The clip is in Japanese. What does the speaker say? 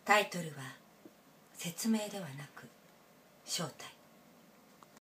タイトルは説明ではなく正体。